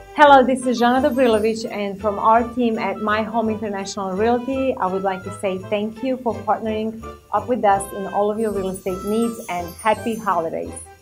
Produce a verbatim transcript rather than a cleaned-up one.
Hello, this is Zana Dobrilovic, and from our team at My Home International Realty, I would like to say thank you for partnering up with us in all of your real estate needs, and happy holidays.